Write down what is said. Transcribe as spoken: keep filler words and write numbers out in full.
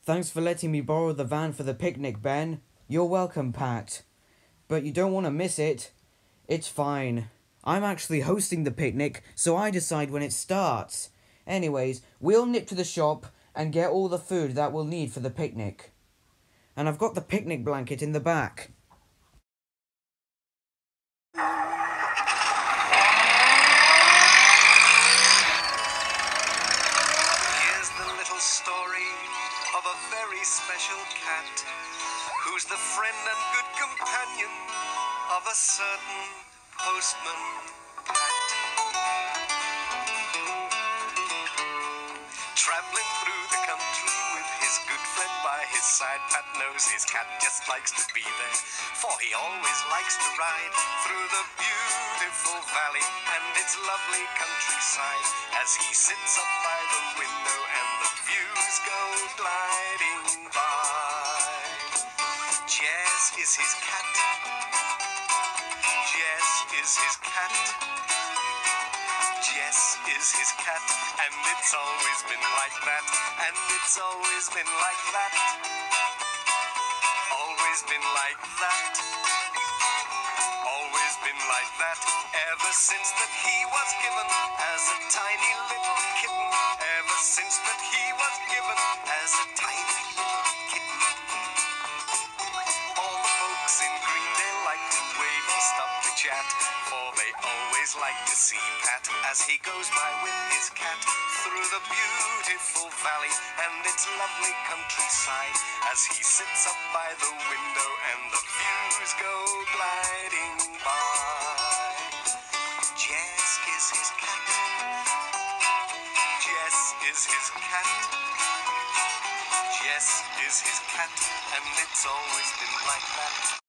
Thanks for letting me borrow the van for the picnic, Ben. You're welcome, Pat. But you don't want to miss it. It's fine. I'm actually hosting the picnic, so I decide when it starts. Anyways, we'll nip to the shop and get all the food that we'll need for the picnic. And I've got the picnic blanket in the back. Here's the little story of a very special cat who's the friend and good companion of a certain Postman Pat. Traveling through the country with his good friend by his side, Pat knows his cat just likes to be there, for he always likes to ride through the beautiful valley and its lovely countryside as he sits up by the window and the views go gliding by. Jess is his cat. Jess is his cat. Jess is his cat, and it's always been like that, and it's always been like that, always been like that, always been like that, ever since that he was given as a tiny little kitten, ever since that he was given as a tiny little kitten. All the folks in Greendale like to wave or stop to chat, for they always like to see Pat as he goes by with his cat through the beautiful valley and its lovely countryside as he sits up by the window and the views go gliding by. Jess is his cat. Jess is his cat. Jess is his cat, and it's always been like that.